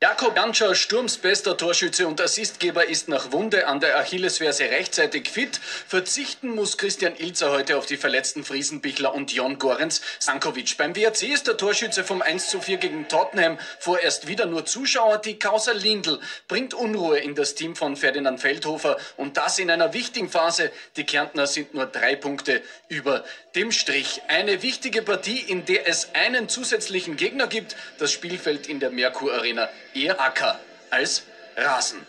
Jakub Janscher, Sturms bester Torschütze und Assistgeber, ist nach Wunde an der Achillesferse rechtzeitig fit. Verzichten muss Christian Ilzer heute auf die verletzten Friesenbichler und Jon Gorenz Sankovic. Beim WRC ist der Torschütze vom 1:4 gegen Tottenham vorerst wieder nur Zuschauer. Die Causa Lindl bringt Unruhe in das Team von Ferdinand Feldhofer und das in einer wichtigen Phase. Die Kärntner sind nur 3 Punkte über dem Strich. Eine wichtige Partie, in der es einen zusätzlichen Gegner gibt. Das Spielfeld in der Merkur Arena eher Acker als Rasen.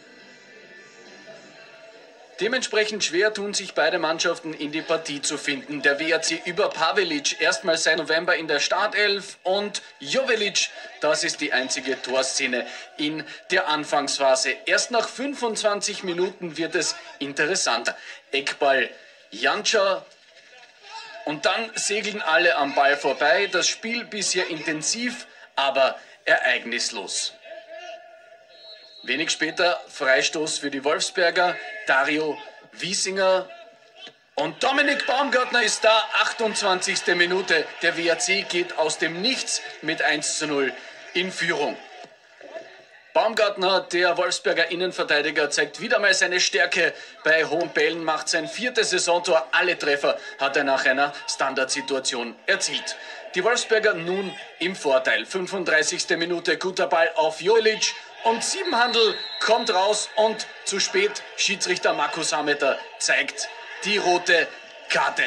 Dementsprechend schwer tun sich beide Mannschaften in die Partie zu finden. Der WRC über Pavelic, erstmals seit November in der Startelf, und Jovelic, das ist die einzige Torszene in der Anfangsphase. Erst nach 25 Minuten wird es interessanter. Eckball Janscher und dann segeln alle am Ball vorbei. Das Spiel bisher intensiv, aber ereignislos. Wenig später Freistoß für die Wolfsberger, Dario Wiesinger und Dominik Baumgartner ist da, 28. Minute. Der WRC geht aus dem Nichts mit 1:0 in Führung. Baumgartner, der Wolfsberger Innenverteidiger, zeigt wieder mal seine Stärke bei hohen Bällen, macht sein 4. Saisontor. Alle Treffer hat er nach einer Standardsituation erzielt. Die Wolfsberger nun im Vorteil. 35. Minute, guter Ball auf Jovelic und Siebenhandel kommt raus und zu spät. Schiedsrichter Markus Hameter zeigt die rote Karte.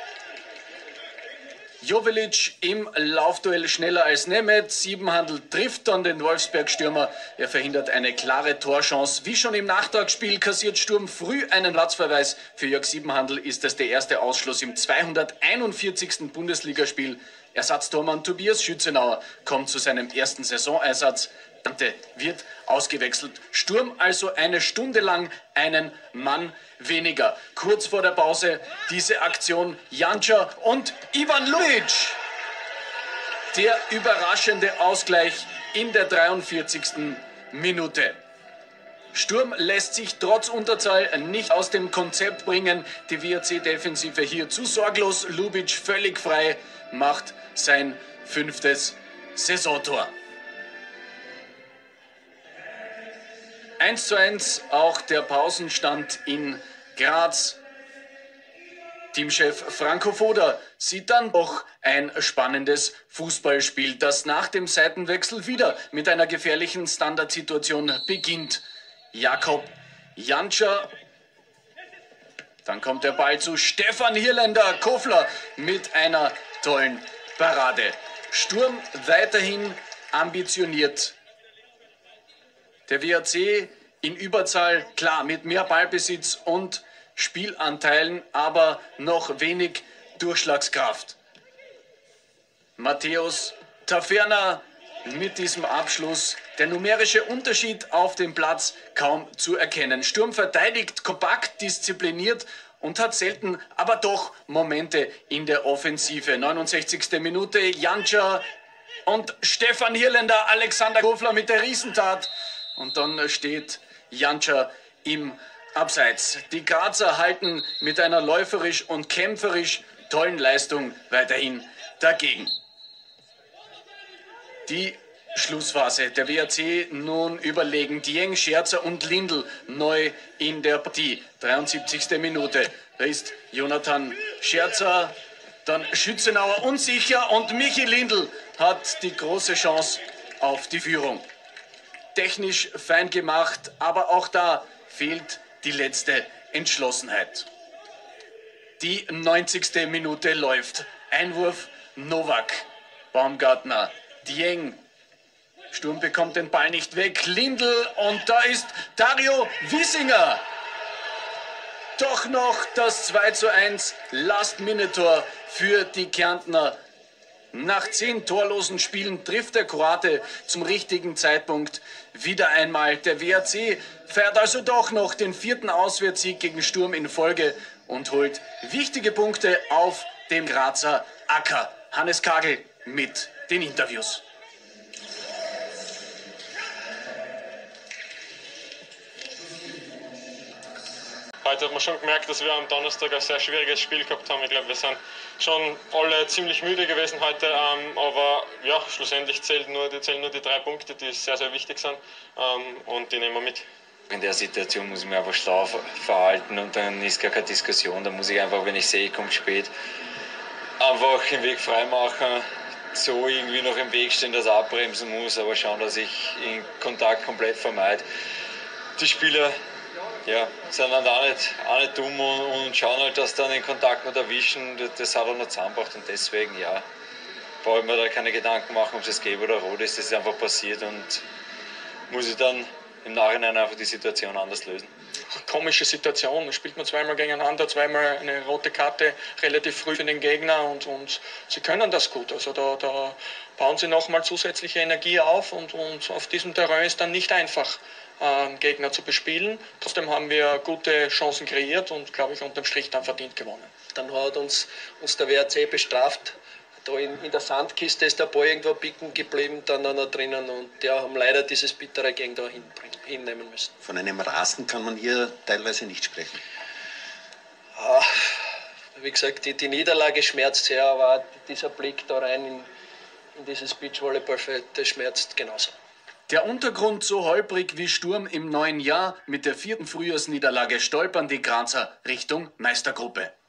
Jovelic im Laufduell schneller als Nemeth. Siebenhandel trifft dann den Wolfsberg-Stürmer. Er verhindert eine klare Torchance. Wie schon im Nachtragsspiel kassiert Sturm früh einen Platzverweis. Für Jörg Siebenhandel ist es der erste Ausschluss im 241. Bundesligaspiel. Ersatztormann Tobias Schützenauer kommt zu seinem ersten Saisoneinsatz. Dante wird ausgewechselt. Sturm also eine Stunde lang einen Mann weniger. Kurz vor der Pause diese Aktion Janscher und Ivan Lulic. Der überraschende Ausgleich in der 43. Minute. Sturm lässt sich trotz Unterzahl nicht aus dem Konzept bringen. Die WRC-Defensive hier zu sorglos. Ljubic völlig frei, macht sein 5. Saisontor. 1:1 auch der Pausenstand in Graz. Teamchef Franco Foda sieht dann doch ein spannendes Fußballspiel, das nach dem Seitenwechsel wieder mit einer gefährlichen Standardsituation beginnt. Jakub Janscher. Dann kommt der Ball zu Stefan Hirländer. Kofler mit einer tollen Parade. Sturm weiterhin ambitioniert. Der WRC in Überzahl, klar, mit mehr Ballbesitz und Spielanteilen, aber noch wenig Durchschlagskraft. Matthäus Taferner mit diesem Abschluss. Der numerische Unterschied auf dem Platz kaum zu erkennen. Sturm verteidigt kompakt, diszipliniert und hat selten, aber doch Momente in der Offensive. 69. Minute, Janscher und Stefan Hirländer, Alexander Kofler mit der Riesentat. Und dann steht Janscher im Abseits. Die Grazer halten mit einer läuferisch und kämpferisch tollen Leistung weiterhin dagegen. Die Schlussphase. Der WRC nun überlegen. Dieng, Scherzer und Lindl neu in der Partie. 73. Minute. Da ist Jonathan Scherzer, dann Schützenauer unsicher und Michi Lindl hat die große Chance auf die Führung. Technisch fein gemacht, aber auch da fehlt die letzte Entschlossenheit. Die 90. Minute läuft. Einwurf Novak, Baumgartner, Dieng. Sturm bekommt den Ball nicht weg. Lindl und da ist Dario Wiesinger. Doch noch das 2:1 Last-Minute-Tor für die Kärntner. Nach 10 torlosen Spielen trifft der Kroate zum richtigen Zeitpunkt wieder einmal. Der WRC feiert also doch noch den 4. Auswärtssieg gegen Sturm in Folge und holt wichtige Punkte auf dem Grazer Acker. Hannes Kagel mit den Interviews. Heute hat man schon gemerkt, dass wir am Donnerstag ein sehr schwieriges Spiel gehabt haben. Ich glaube, wir sind schon alle ziemlich müde gewesen heute, aber ja, schlussendlich zählen nur die 3 Punkte, die sehr, sehr wichtig sind, und die nehmen wir mit. In der Situation muss ich mich einfach schlau verhalten und dann ist gar keine Diskussion. Da muss ich einfach, wenn ich sehe, ich komme spät, einfach den Weg frei machen, so irgendwie noch im Weg stehen, dass er abbremsen muss, aber schauen, dass ich den Kontakt komplett vermeide. Die Spieler sind dann auch nicht dumm und schauen halt, dass dann den Kontakt nicht erwischen. Das hat er noch zusammengebracht und deswegen, brauche ich mir da keine Gedanken machen, ob es gelb oder rot ist. Das ist einfach passiert und muss ich dann im Nachhinein einfach die Situation anders lösen. Komische Situation, da spielt man zweimal gegeneinander, zweimal eine rote Karte relativ früh für den Gegner und sie können das gut. Also da bauen sie nochmal zusätzliche Energie auf und auf diesem Terrain ist dann nicht einfach, Gegner zu bespielen. Trotzdem haben wir gute Chancen kreiert und, glaube ich, unterm Strich dann verdient gewonnen. Dann hat uns der WRC bestraft. Da in der Sandkiste ist der Ball irgendwo bicken geblieben, dann noch drinnen und haben leider dieses bittere Gegen da hinnehmen müssen. Von einem Rasen kann man hier teilweise nicht sprechen. Wie gesagt, die Niederlage schmerzt sehr, aber auch dieser Blick da rein in dieses Beachvolleyballfeld, das schmerzt genauso. Der Untergrund so holprig wie Sturm im neuen Jahr. Mit der 4. Frühjahrsniederlage stolpern die Grazer Richtung Meistergruppe.